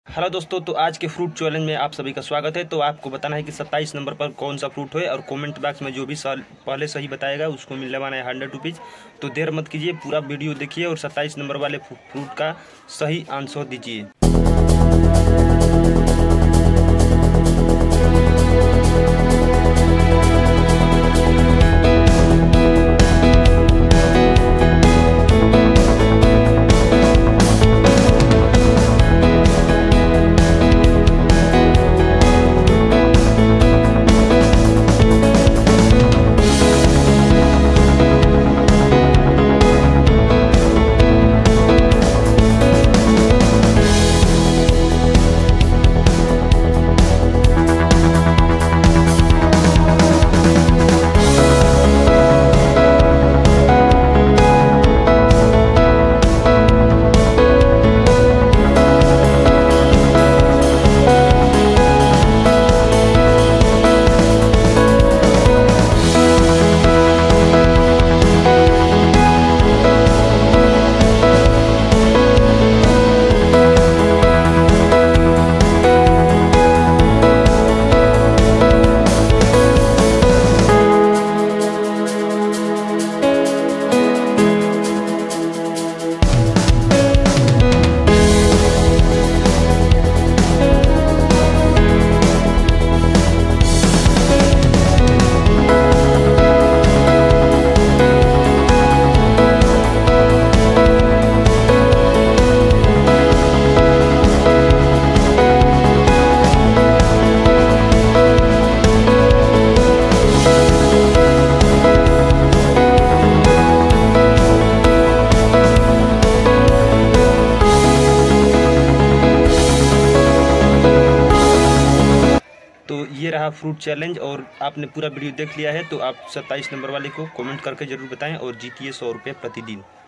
Hello दोस्तों, तो आज के फ्रूट चैलेंज में आप सभी का स्वागत है। तो आपको बताना है कि 27 नंबर पर कौन सा फ्रूट है और कमेंट बॉक्स में जो भी सवाल पहले सही बताएगा उसको मिलने वाला है 100 रुपीज़। तो देर मत कीजिए, पूरा वीडियो देखिए और 27 नंबर वाले फ्रूट का सही आंसर दीजिए। तो ये रहा फ्रूट चैलेंज और आपने पूरा वीडियो देख लिया है। तो आप 27 नंबर वाले को कमेंट करके ज़रूर बताएं और जीतिए 100 रुपये प्रतिदिन।